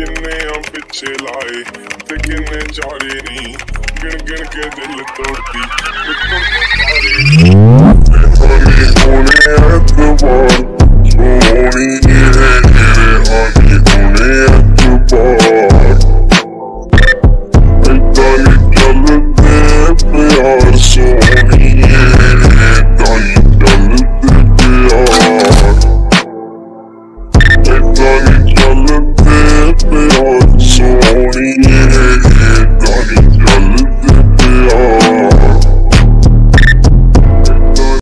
किन्ने पिछे लाए ते किन्ने चारे नी गिन गिन के दिल तोड़ती